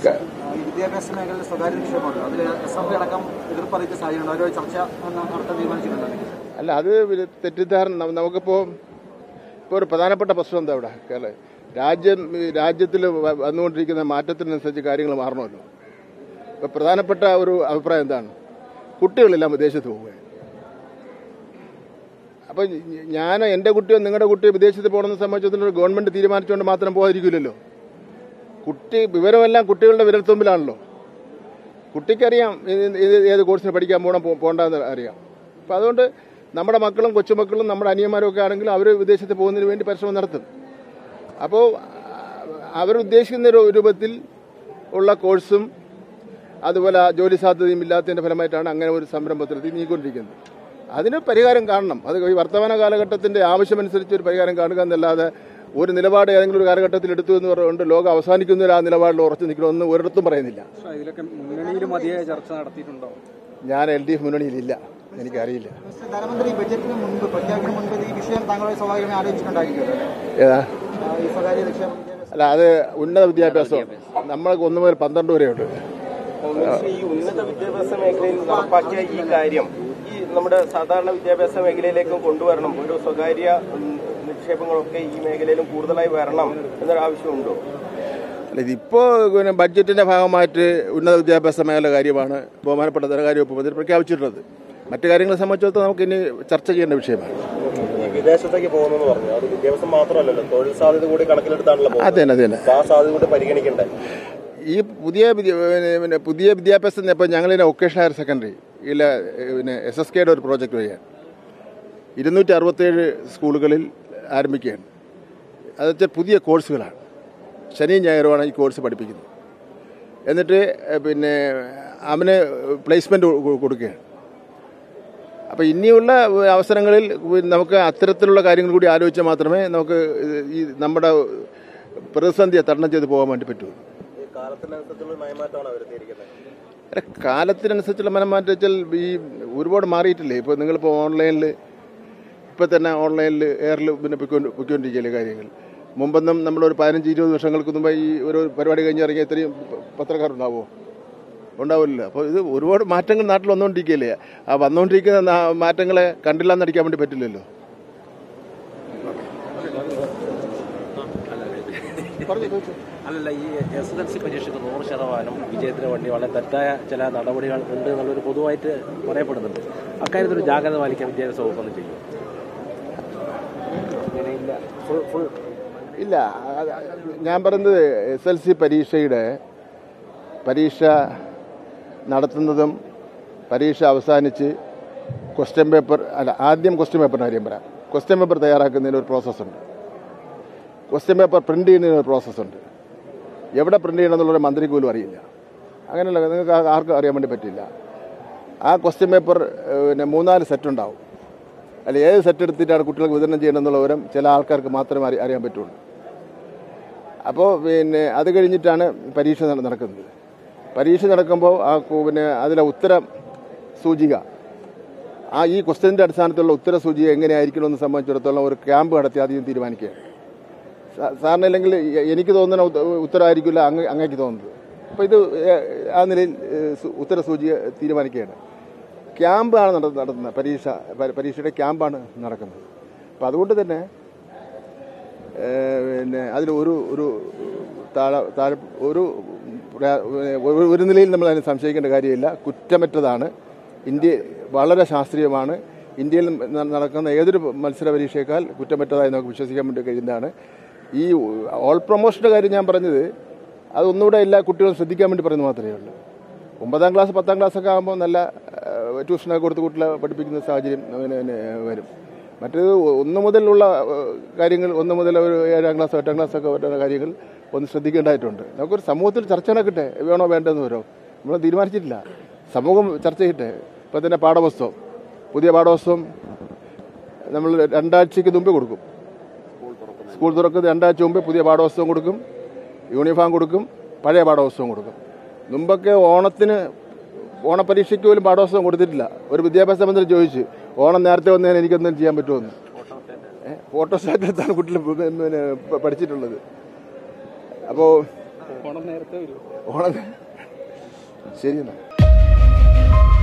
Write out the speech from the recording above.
വിദ്യാഭ്യാസ മേഖലയിൽ സ്വകാര്യ നിക്ഷേപമുണ്ട്. അതിൽ അസംബ്ലി അടക്കം എതിർപ്പറിയിച്ച സാഹചര്യമുണ്ട്. അവരൊരു ചർച്ച നടത്താൻ തീരുമാനിച്ചിട്ടുണ്ട്. അല്ല, അത് തെറ്റിദ്ധാരണ. നമുക്കിപ്പോൾ ഒരു പ്രധാനപ്പെട്ട പ്രശ്നം എന്താ ഇവിടെ? രാജ്യത്തിൽ വന്നുകൊണ്ടിരിക്കുന്ന മാറ്റത്തിനനുസരിച്ച് കാര്യങ്ങൾ മാറണമല്ലോ. ഇപ്പോൾ പ്രധാനപ്പെട്ട ഒരു അഭിപ്രായം എന്താണ്? കുട്ടികളെല്ലാം വിദേശത്ത് പോവുക. അപ്പം എൻ്റെ കുട്ടിയോ നിങ്ങളുടെ കുട്ടിയോ വിദേശത്ത് പോകണമെന്ന് സംബന്ധിച്ചിടത്തോളം ഗവൺമെൻറ് തീരുമാനിച്ചുകൊണ്ട് മാത്രം പോകാതിരിക്കില്ലല്ലോ. വിവരമെല്ലാം കുട്ടികളുടെ വിരൽത്തുമ്പിലാണല്ലോ. കുട്ടിക്കറിയാം ഏത് കോഴ്സിന് പഠിക്കാൻ പോകണ്ടെന്ന് അറിയാം. അപ്പം അതുകൊണ്ട് നമ്മുടെ മക്കളും കൊച്ചുമക്കളും നമ്മുടെ അനിയന്മാരും ഒക്കെ ആണെങ്കിൽ അവർ വിദേശത്ത് പോകുന്നതിന് വേണ്ടി പരിശ്രമം നടത്തും. അപ്പോൾ അവരുദ്ദേശിക്കുന്ന രൂപത്തിൽ ഉള്ള കോഴ്സും അതുപോലെ ജോലി സാധ്യതയും ഇല്ലാത്തതിൻ്റെ ഫലമായിട്ടാണ് അങ്ങനെ ഒരു സംരംഭത്തിലെത്തി നീങ്ങിക്കൊണ്ടിരിക്കുന്നത്. അതിന് പരിഹാരം കാണണം. അത് ഈ വർത്തമാന കാലഘട്ടത്തിൻ്റെ ആവശ്യമനുസരിച്ച് ഒരു പരിഹാരം കാണുക എന്നല്ലാതെ ഒരു നിലപാട് ഏതെങ്കിലും ഒരു കാലഘട്ടത്തിൽ എടുത്തു എന്ന് പറഞ്ഞുകൊണ്ട് ലോകം അവസാനിക്കുന്നവർ ആ നിലപാടിൽ ഉറച്ചു നിൽക്കണമെന്ന് ഒരിടത്തും പറയുന്നില്ല. ഇതിലൊക്കെ മുന്നണിയിൽ മതിയായ ചർച്ച നടത്തിയിട്ടുണ്ടോ? ഞാൻ LDF മുന്നണിയിലില്ല, എനിക്കറിയില്ല. ധനമന്ത്രി ബജറ്റിന് മുൻപ് പ്രഖ്യാപനം മുൻപ് ഈ വിഷയം താങ്കളെ സ്വാഭാവികമായി ആലോചിച്ചിട്ടുണ്ടായിരിക്കുമല്ലോ. അല്ല, അത് ഉന്നത വിദ്യാഭ്യാസം നമ്മൾക്ക് 1 മുതൽ 12 വരെയുണ്ട്. ഈ ഉന്നത വിദ്യാഭ്യാസ മേഖലയിൽ നടപ്പാക്കിയ ഈ കാര്യം ഈ നമ്മുടെ സാധാരണ വിദ്യാഭ്യാസ മേഖലയിലേക്കും കൊണ്ടുവരണം. ഒരു സ്വകാര്യ നിക്ഷേപങ്ങളൊക്കെ ഈ മേഖലയിലും കൂടുതലായി വരണം എന്നൊരാവശ്യമുണ്ടോ? അല്ല, ഇതിപ്പോൾ ബഡ്ജറ്റിന്റെ ഭാഗമായിട്ട് ഉന്നത വിദ്യാഭ്യാസ മേഖല കാര്യമാണ് ബഹുമാനപ്പെട്ട ധനകാര്യ വകുപ്പ് മന്ത്രി പ്രഖ്യാപിച്ചിട്ടുള്ളത്. മറ്റു കാര്യങ്ങളെ സംബന്ധിച്ചിടത്തോളം നമുക്ക് ഇനി ചർച്ച ചെയ്യേണ്ട വിഷയമാണ്. വിദേശത്തേക്ക് പോകുന്നു പറഞ്ഞു, അത് വിദ്യാഭ്യാസം മാത്രമല്ലല്ലോ, തൊഴിൽ സാധ്യത കൂടി കണക്കിലെടുത്താണല്ലോ. അതെ, ആ സാധ്യത കൂടി പരിഗണിക്കണ്ടേ? ഈ പുതിയ വിദ്യാഭ്യാസം ഇപ്പോൾ ഞങ്ങളിതിനെ വൊക്കേഷണൽ ഹയർ സെക്കൻഡറി SSKയുടെ ഒരു പ്രോജക്റ്റ് വഴിയാണ് 267 സ്കൂളുകളിൽ ആരംഭിക്കുകയാണ്. അത് വെച്ചാൽ പുതിയ കോഴ്സുകളാണ്. ശനിയും ഞായറുമാണ് ഈ കോഴ്സ് പഠിപ്പിക്കുന്നത്. എന്നിട്ട് അവന് പ്ലേസ്മെൻറ്റ് കൊടുക്കുകയാണ്. അപ്പോൾ ഇനിയുള്ള അവസരങ്ങളിൽ നമുക്ക് അത്തരത്തിലുള്ള കാര്യങ്ങൾ കൂടി ആലോചിച്ചാൽ മാത്രമേ നമുക്ക് ഈ നമ്മുടെ പ്രതിസന്ധിയെ തരണം ചെയ്ത് പോകാൻ വേണ്ടി പറ്റുള്ളൂ. കാലത്തിനനുസരിച്ചുള്ള മനംമാറ്റം വെച്ചാൽ ഈ ഒരുപാട് മാറിയിട്ടില്ലേ. ഇപ്പോൾ നിങ്ങളിപ്പോൾ ഓൺലൈനിൽ എയറിൽ പൊയ്ക്കൊണ്ടിരിക്കുകയല്ലേ കാര്യങ്ങൾ. മുമ്പൊന്നും നമ്മളൊരു 15-20 വർഷങ്ങൾക്ക് മുമ്പ് ഈ ഒരു പരിപാടി കഴിഞ്ഞിറങ്ങിയ ഇത്രയും പത്രക്കാരുണ്ടാവുമോ? ഉണ്ടാവില്ല. അപ്പോൾ ഇത് ഒരുപാട് മാറ്റങ്ങൾ നാട്ടിൽ വന്നുകൊണ്ടിരിക്കുകയല്ലേ. ആ വന്നുകൊണ്ടിരിക്കുന്ന മാറ്റങ്ങളെ കണ്ടില്ല എന്നടിക്കാൻ വേണ്ടി പറ്റില്ലല്ലോ. അല്ലല്ല, ഈ SSLC പരീക്ഷയ്ക്ക് 100% വിജയത്തിന് വേണ്ടി വളരെ തെറ്റായ ചില നടപടികൾ ഉണ്ട് എന്നുള്ളൊരു പൊതുവായിട്ട് പറയപ്പെടുന്നുണ്ട്. അക്കാര്യത്തിൽ ജാഗ്രത പാലിക്കാൻ വിദ്യാഭ്യാസ വകുപ്പൊന്നും ചെയ്യും? ഇല്ല, ഞാൻ പറയുന്നത് SSLC പരീക്ഷ നടത്തുന്നതും പരീക്ഷ അവസാനിച്ച് ക്വസ്റ്റ്യൻ പേപ്പർ ആദ്യം ക്വസ്റ്റ്യൻ പേപ്പറിന് കാര്യം പറയാം. ക്വസ്റ്റ്യൻ പേപ്പർ തയ്യാറാക്കുന്നതിന് ഒരു പ്രോസസ്സുണ്ട്. ക്വസ്റ്റ്യൻ പേപ്പർ പ്രിൻ്റ് ചെയ്യുന്നതിന് ഒരു പ്രോസസ്സുണ്ട്. എവിടെ പ്രിൻ്റ് ചെയ്യണമെന്നുള്ളൊരു മന്ത്രിക്ക് പോലും അറിയില്ല. അങ്ങനെയല്ല, നിങ്ങൾക്ക് ആർക്കും അറിയാൻ വേണ്ടി പറ്റില്ല. ആ ക്വസ്റ്റ്യൻ പേപ്പർ 3-4 സെറ്റ് ഉണ്ടാവും. അല്ല, ഏത് സെറ്റ് എടുത്തിട്ടാണ് കുട്ടികൾക്ക് വിതരണം ചെയ്യണമെന്നുള്ള വിവരം ചില ആൾക്കാർക്ക് മാത്രമേ അറിയാൻ പറ്റുള്ളൂ. അപ്പോൾ അത് കഴിഞ്ഞിട്ടാണ് പരീക്ഷ നടക്കുന്നത്. പരീക്ഷ നടക്കുമ്പോൾ അതിലെ ഉത്തരം സൂചിക ഈ ക്വസ്റ്റ്യൻ്റെ അടിസ്ഥാനത്തിലുള്ള ഉത്തര സൂചിക എങ്ങനെയായിരിക്കണമെന്ന് സംബന്ധിച്ചിടത്തോളം ഒരു ക്യാമ്പ് നടത്തി ആദ്യം തീരുമാനിക്കുകയാണ്. സാറിന് അല്ലെങ്കിൽ എനിക്ക് തോന്നുന്ന ഉത്തരമായിരിക്കില്ല അങ്ങേക്ക് തോന്നുന്നത്. അപ്പോൾ ഇത് ആ നിലയിൽ ഉത്തര സൂചിക തീരുമാനിക്കുകയാണ്. ക്യാമ്പാണ് നടത്തുന്നത്. പരീക്ഷയുടെ ക്യാമ്പാണ് നടക്കുന്നത്. അപ്പോൾ അതുകൊണ്ട് തന്നെ അതിൽ ഒരു നിലയിൽ നമ്മൾ അതിനെ സംശയിക്കേണ്ട കാര്യമില്ല. കുറ്റമറ്റതാണ്. ഇന്ത്യ വളരെ ശാസ്ത്രീയമാണ്. ഇന്ത്യയിൽ നടക്കുന്ന ഏതൊരു മത്സര പരീക്ഷയേക്കാൾ കുറ്റമറ്റതായി നമുക്ക് വിശ്വസിക്കാൻ വേണ്ടി കഴിയുന്നതാണ്. ഈ ഓൾ പ്രൊമോഷൻ്റെ കാര്യം ഞാൻ പറഞ്ഞത് അതൊന്നുകൂടെ എല്ലാ കുട്ടികളും ശ്രദ്ധിക്കാൻ വേണ്ടി പറയുന്നത് മാത്രമേ ഉള്ളൂ. 9ാം ക്ലാസ് 10ാം ക്ലാസ്സൊക്കെ ആകുമ്പോൾ നല്ല ട്യൂഷനൊക്കെ കൊടുത്ത് കുട്ടികളെ പഠിപ്പിക്കുന്ന സാഹചര്യം വരും. മറ്റേത് 1 മുതലുള്ള കാര്യങ്ങൾ 1 മുതൽ ഒരു 7ാം ക്ലാസ് 8ാം ക്ലാസ്സൊക്കെ വരുന്ന കാര്യങ്ങൾ ഒന്ന് ശ്രദ്ധിക്കേണ്ടതായിട്ടുണ്ട്. നമുക്കൊരു സമൂഹത്തിൽ ചർച്ച നടക്കട്ടെ, വേണോ വേണ്ടെന്ന് വരോ നമ്മൾ തീരുമാനിച്ചിട്ടില്ല. സമൂഹം ചർച്ച ചെയ്യട്ടെ. ഇപ്പോൾ തന്നെ പുതിയ പാഠപുസ്തകം നമ്മൾ 2 ആഴ്ചയ്ക്ക് മുമ്പേ കൊടുക്കും. സ്കൂൾ തുറക്കുന്നത് 2 ആഴ്ച മുമ്പേ പുതിയ പാഠപുസ്തകം കൊടുക്കും, യൂണിഫോം കൊടുക്കും, പഴയ പാഠപുസ്തകം കൊടുക്കും. മുമ്പൊക്കെ ഓണപരീക്ഷയ്ക്ക് പോലും പാഠപുസ്തകം കൊടുത്തിട്ടില്ല. ഒരു വിദ്യാഭ്യാസ മന്ത്രി ചോദിച്ചു, ഓണം നേരത്തെ വന്നതിന് എനിക്കൊന്നും ചെയ്യാൻ പറ്റുമെന്ന്. ഫോട്ടോസ്റ്റാറ്റിലാണ് കുട്ടികൾ പഠിച്ചിട്ടുള്ളത്. അപ്പോൾ ഓണം ശരി എന്നാ.